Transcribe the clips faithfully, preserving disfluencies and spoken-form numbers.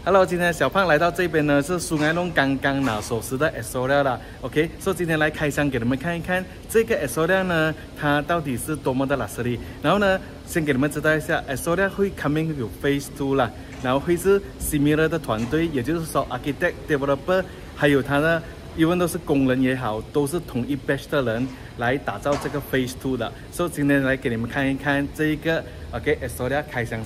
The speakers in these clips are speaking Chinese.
Hello， 今天小胖来到这边呢，是苏安弄刚刚拿手持的 S O 料啦。OK， 所以今天来开箱给你们看一看这个 S O 料呢，它到底是多么的 luxury。然后呢，先给你们知道一下 ，S O 料会 coming 有 Phase Two 啦，然后会是 similar 的团队，也就是说 architect、developer 还有他的。因为都是工人也好，都是同一 batch 的人来打造这个 Phase Two 的，所以今天来给你们看一看这一个 OK，S O 料开箱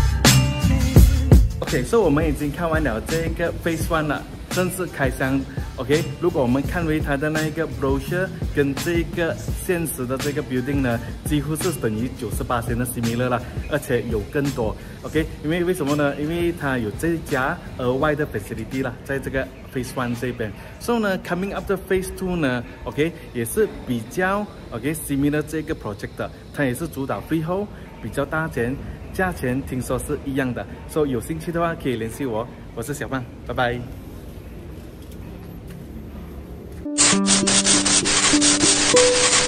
先。OK， 所以我们已经看完了这个 Phase One 了，正式开箱 OK， 如果我们看回它的那一个 brochure 跟这个现实的这个 building 呢，几乎是等于九十八%的 similar 啦，而且有更多。OK， 因为为什么呢？因为它有这家额外的 facility 啦，在这个 Phase One 这边。所以呢 ，coming up 的 Phase Two 呢 ，OK 也是比较 OK similar 这个 project 的，它也是主打 freehold， 比较大间，价钱听说是一样的。所以有兴趣的话可以联系我，我是小胖，拜拜。Thank you.